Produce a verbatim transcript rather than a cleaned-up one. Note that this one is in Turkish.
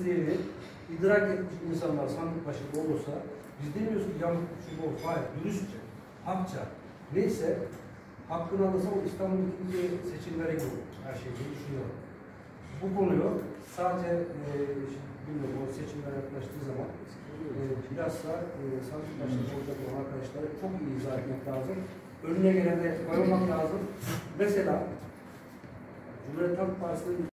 düzeyini idrak etmiş insanlar sandık başında olursa, biz demiyoruz ki yamuk çünkü o, hayır, dürüstçe, hakça, neyse, hakkını alırsa o İstanbul'daki seçimlere gidiyor, her şeyi düşünüyorum. Bu konuyu sadece e, bilmiyorum, o seçimler yaklaştığı zaman e, bilhassa e, sandık başında olacak olan arkadaşlara çok iyi izah etmek lazım. Önüne gelene koymak lazım. Mesela Cumhuriyet Halk Partisi'nin